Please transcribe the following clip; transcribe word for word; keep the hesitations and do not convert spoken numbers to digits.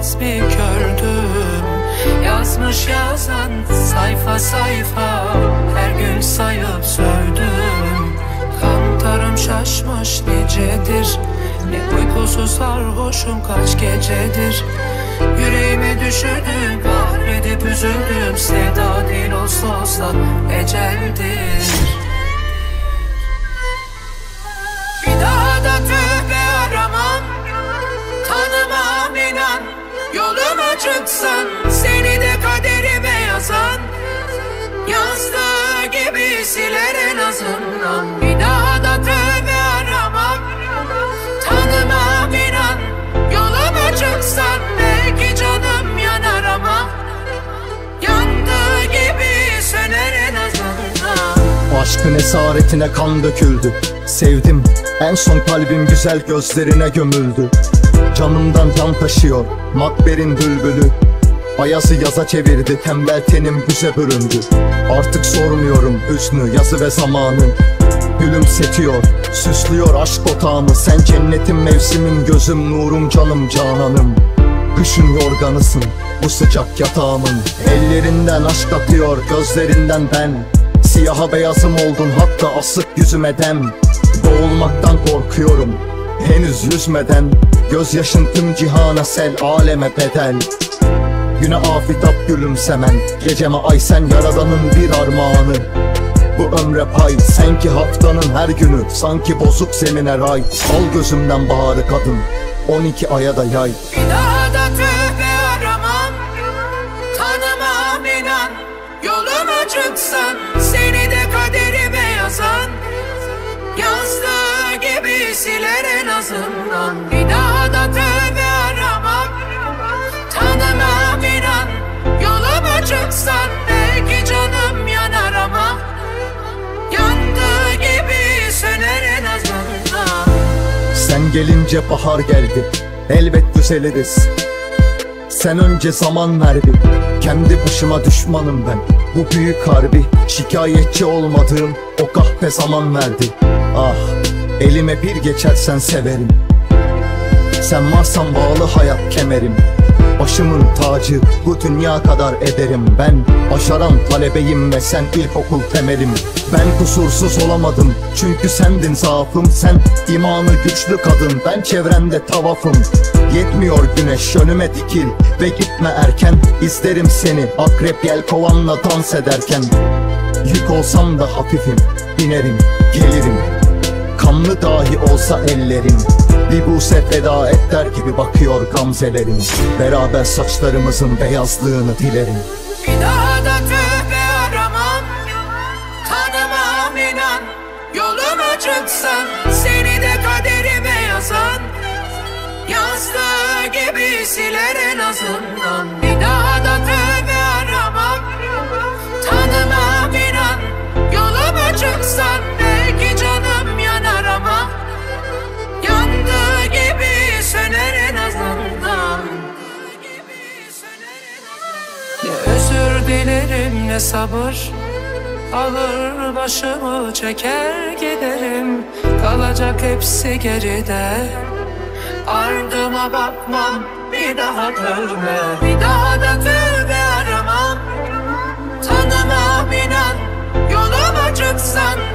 tasbih kördüm. Yazmış yazan sayfa sayfa, her gün sayıp sövdüm. Kantarım şaşmış nicedir, ne uykusuz sarhoşum kaç gecedir. Yüreğime düşürdüm, kahredip üzüldüm. Sevda değil olsa olsa eceldir. Bir daha da tövbe aramam, tanımam inan. Yoluma çıksan, seni de kaderime yazan, yazdığı gibi siler en azından. Bir daha da tövbe aramam, tanımam inan. Yoluma çıksan belki canım yanar ama yandığı gibi söner en azından. Aşkın esaretine kan döküldü. Sevdim, en son kalbim güzel gözlerine gömüldü. Canımdan can taşıyor makberin bülbülü. Ayazı yaza çevirdi, tembel tenim güze büründü. Artık sormuyorum hüznü, yazı ve zamanı. Gülümsetiyor, süslüyor aşk otağımı. Sen cennetim, mevsimin, gözüm, nurum, canım, cananım. Kışın yorganısın, bu sıcak yatağımın. Ellerinden aşk akıyor, gözlerinden ben. Siyaha beyazım oldun, hatta asık yüzüme dem. Boğulmaktan korkuyorum, henüz yüzmeden. Gözyaşın tüm cihana sel, aleme bedel. Güne afitap gülümsemen, geceme ay sen yaradanın bir armağanı. Bu ömre pay, sen ki haftanın her günü, sanki bozuk zemine ray. Al gözümden baharı kadın, on iki aya da yay. Bir daha da tövbe aramam, tanımam inan. Yoluma çıksan, seni de kaderime yazan, yazdığı gibi siler en azından. Bir daha da tövbe aramam, tanımam inan. Yoluma çıksan belki canım yanar ama yandığı gibi söner en azından. Sen gelince bahar geldi, elbet düzeliriz. Sen önce zaman ver bir, kendi başıma düşmanım ben. Bu büyük harbi, şikayetçi olmadığım o kahpe zaman verdi. Ah, elime bir geçersen severim. Sen varsan bağlı hayat kemerim. Başımın tacı, bu dünya kadar ederim ben. Başaran talebeyim ve sen ilkokul temelim. Ben kusursuz olamadım, çünkü sendin zaafım. Sen imanı güçlü kadın, ben çevrende tavafım. Yetmiyor güneş, önüme dikil ve gitme erken. İzlerim seni akrep yelkovanla dans ederken. Yük olsam da hafifim, binerim, gelirim. Kanlı dahi olsa ellerim, bir buse feda et der gibi bakıyor gamzelerim. Beraber saçlarımızın beyazlığını dilerim. Bir daha da tövbe aramam, tanımam inan. Yoluma çıksan, seni de kaderime yazan, yazdığı gibi siler en azından. Bir daha da tövbe aramam, tanımam inan. Yoluma çıksan belki canım yanar ama yandığı gibi söner en azından. Ne özür dilerim ne sabır, alır başımı çeker giderim. Kalacak hepsi geride, ardıma bakmam, bir daha dönme. Bir daha da tövbe aramam, tanımam inan. Yoluma çıksan